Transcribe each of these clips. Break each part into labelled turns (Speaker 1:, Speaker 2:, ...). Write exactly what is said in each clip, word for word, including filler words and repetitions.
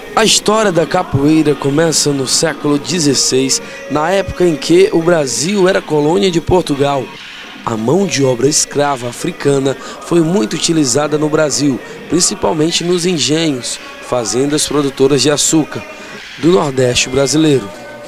Speaker 1: A história da capoeira começa no século dezesseis, na época em que o Brasil era colônia de Portugal. A mão de obra escrava africana foi muito utilizada no Brasil, principalmente nos engenhos, fazendas produtoras de açúcar, do Nordeste brasileiro.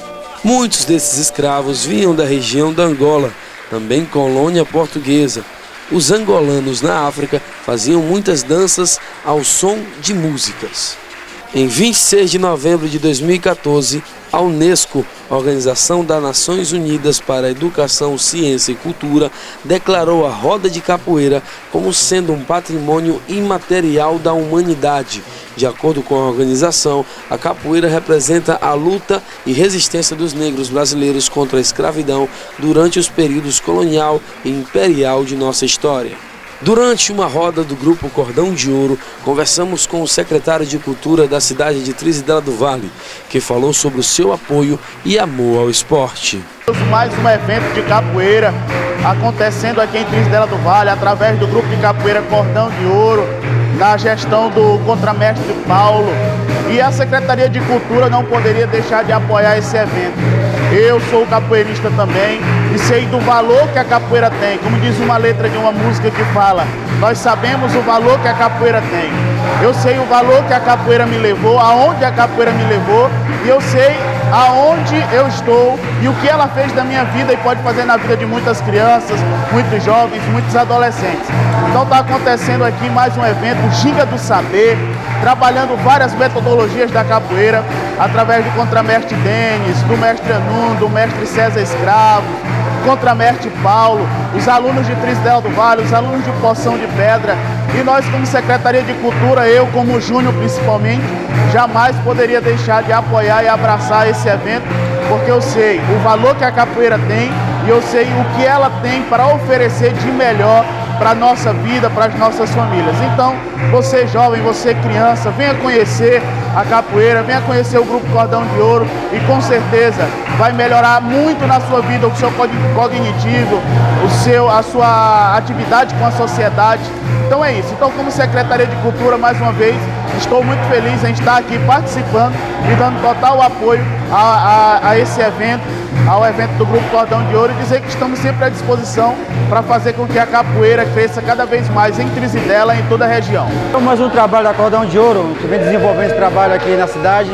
Speaker 1: Muitos desses escravos vinham da região da Angola, também colônia portuguesa. Os angolanos na África faziam muitas danças ao som de músicas. Em vinte e seis de novembro de dois mil e quatorze, a Unesco, Organização das Nações Unidas para a Educação, Ciência e Cultura, declarou a roda de capoeira como sendo um patrimônio imaterial da humanidade. De acordo com a organização, a capoeira representa a luta e resistência dos negros brasileiros contra a escravidão durante os períodos colonial e imperial de nossa história. Durante uma roda do Grupo Cordão de Ouro, conversamos com o secretário de Cultura da cidade de Trizidela do Vale, que falou sobre o seu apoio e amor ao esporte.
Speaker 2: Mais um evento de capoeira acontecendo aqui em Trizidela do Vale, através do Grupo de Capoeira Cordão de Ouro, na gestão do contramestre Paulo. E a Secretaria de Cultura não poderia deixar de apoiar esse evento. Eu sou capoeirista também e sei do valor que a capoeira tem. Como diz uma letra de uma música que fala, nós sabemos o valor que a capoeira tem. Eu sei o valor que a capoeira me levou, aonde a capoeira me levou, e eu sei aonde eu estou e o que ela fez da minha vida e pode fazer na vida de muitas crianças, muitos jovens, muitos adolescentes. Então está acontecendo aqui mais um evento, Ginga do Saber, trabalhando várias metodologias da capoeira, através do contramestre Denis, do mestre Anun, do mestre César Escravo, contramestre Paulo, os alunos de Trizidela do Vale, os alunos de Poção de Pedra, e nós como Secretaria de Cultura, eu como Júnior principalmente, jamais poderia deixar de apoiar e abraçar esse evento, porque eu sei o valor que a capoeira tem e eu sei o que ela tem para oferecer de melhor para a nossa vida, para as nossas famílias. Então, você jovem, você criança, venha conhecer a capoeira, venha conhecer o Grupo Cordão de Ouro e com certeza vai melhorar muito na sua vida, o seu cognitivo, o seu, a sua atividade com a sociedade. Então é isso. Então, como Secretaria de Cultura, mais uma vez, estou muito feliz em estar aqui participando e dando total apoio a, a, a esse evento, ao evento do Grupo Cordão de Ouro, e dizer que estamos sempre à disposição para fazer com que a capoeira cresça cada vez mais em Trizidela e em toda a região.
Speaker 3: Então, mais um trabalho da Cordão de Ouro, que vem desenvolvendo esse trabalho aqui na cidade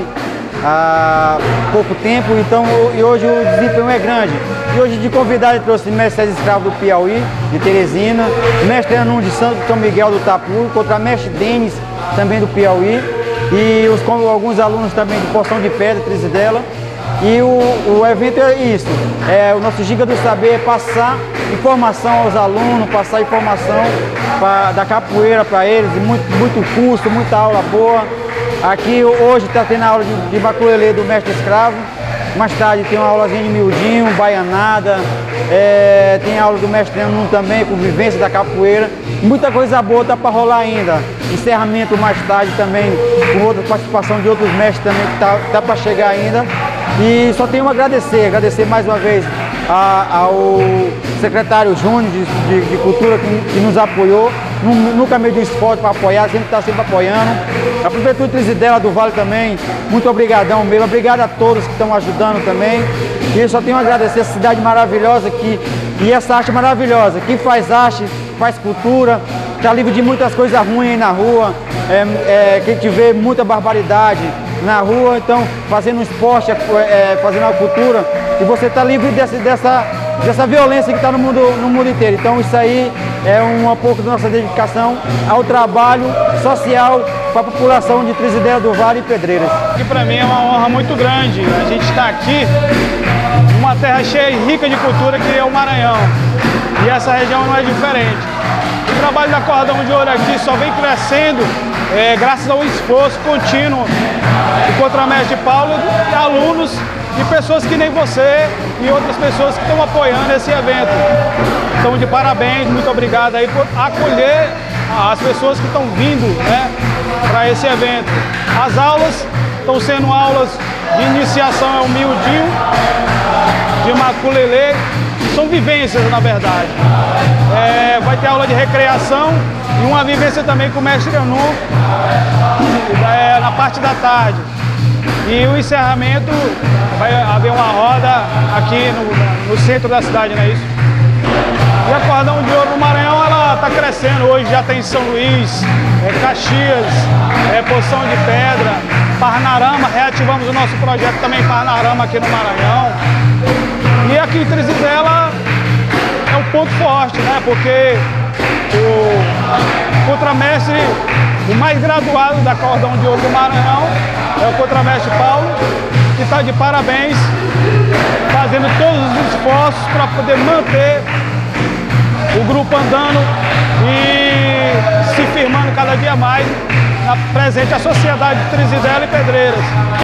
Speaker 3: há pouco tempo, então, e hoje o desempenho é grande. E hoje de convidado trouxe o mestre César Escravo do Piauí, de Teresina, o mestre Anun de Santo São Miguel do Tapu, o contramestre Denis, também do Piauí, e os, alguns alunos também de Poção de Pedra, Trizidela. E o, o evento é isso, é, o nosso Ginga do Saber é passar informação aos alunos, passar informação pra, da capoeira para eles, muito, muito curso, muita aula boa. Aqui hoje está tendo a aula de, de maculelê do mestre Escravo, mais tarde tem uma aulazinha de miudinho, baianada, é, tem a aula do mestre Anun também, com vivência da capoeira. Muita coisa boa está para rolar ainda. Encerramento mais tarde também, com outra participação de outros mestres também que está tá para chegar ainda. E só tenho a agradecer, agradecer mais uma vez a, ao secretário Júnior de, de, de Cultura que, que nos apoiou, nunca mediu esforço para apoiar, sempre está sempre apoiando. A Prefeitura de Trizidela do Vale também, muito obrigadão mesmo, obrigado a todos que estão ajudando também. E só tenho a agradecer essa cidade maravilhosa que, e essa arte maravilhosa, quem faz arte, faz cultura, está livre de muitas coisas ruins aí na rua, é, é, quem tiver muita barbaridade na rua, então fazendo esporte, é, fazendo a cultura, e você está livre dessa, dessa, dessa violência que está no mundo, no mundo inteiro. Então isso aí é um pouco da nossa dedicação ao trabalho social para a população de Trizidela do Vale e Pedreiras.
Speaker 4: E para mim é uma honra muito grande a gente estar aqui numa terra cheia e rica de cultura que é o Maranhão, e essa região não é diferente. O trabalho da Cordão de Ouro aqui só vem crescendo é, graças ao esforço contínuo do contramestre Paulo, e alunos e pessoas que nem você e outras pessoas que estão apoiando esse evento. Então, de parabéns, muito obrigado aí por acolher as pessoas que estão vindo, né, para esse evento. As aulas estão sendo aulas de iniciação ao miudinho, de maculelê, são vivências, na verdade. É, vai ter aula de recreação e uma vivência também com o mestre Anu é, na parte da tarde. E o encerramento, vai haver uma roda aqui no, no centro da cidade, não é isso? E a Cordão de Ouro no Maranhão, ela está crescendo. Hoje já tem São Luís, é, Caxias, é, Poção de Pedra, Parnarama. Reativamos o nosso projeto também Parnarama aqui no Maranhão. E aqui em Trizidela é um ponto forte, né? Porque o contramestre, o mais graduado da Cordão de Ouro do Maranhão é o contramestre Paulo, que está de parabéns, fazendo todos os esforços para poder manter o grupo andando e se firmando cada dia mais na presente a sociedade de Trizidela e Pedreiras.